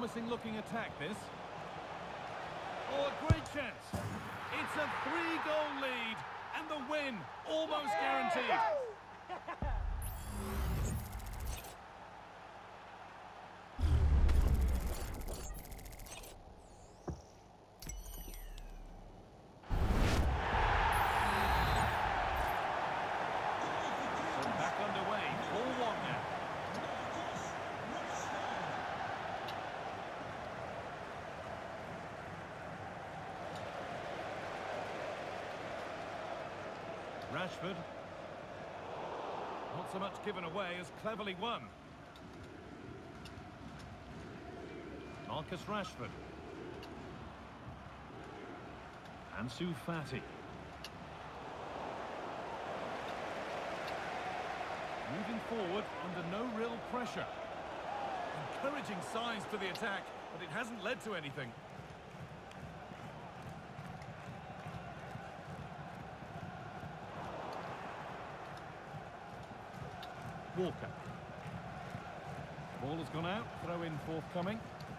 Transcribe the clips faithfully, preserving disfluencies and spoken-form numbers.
promising looking attack, this. Oh, a great chance. It's a three-goal lead, and the win almost guaranteed. Back underway, four one now. Rashford. Not so much given away as cleverly won. Marcus Rashford. Ansu Fati. Moving forward under no real pressure. Encouraging signs to the attack, but it hasn't led to anything. Walker. Ball has gone out, throw in forthcoming.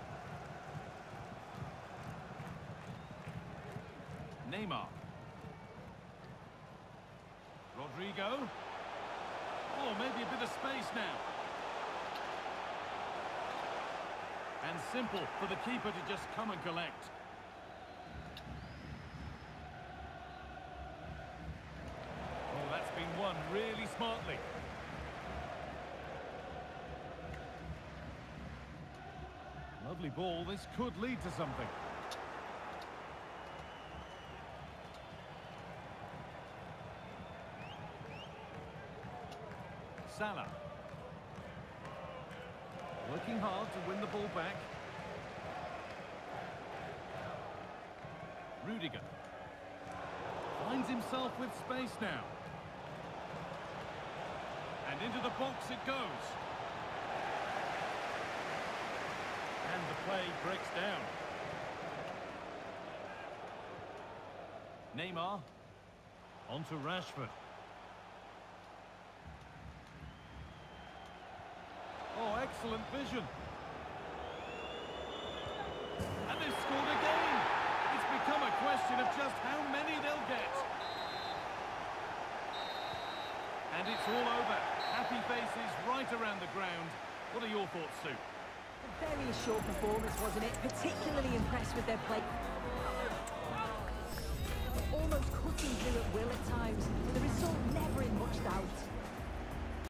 Neymar. Rodrigo. Oh, maybe a bit of space now. And simple for the keeper to just come and collect. Oh, that's been won really smartly. Lovely ball, this could lead to something. Salah. Working hard to win the ball back. Rudiger. Finds himself with space now. And into the box it goes. And the play breaks down. Neymar. On to Rashford. Oh, excellent vision. And they've scored again. It's become a question of just how many they'll get. And it's all over. Happy faces right around the ground. What are your thoughts, Sue? A very short performance, wasn't it? Particularly impressed with their play. Almost cutting through at will at times. The result never in much doubt.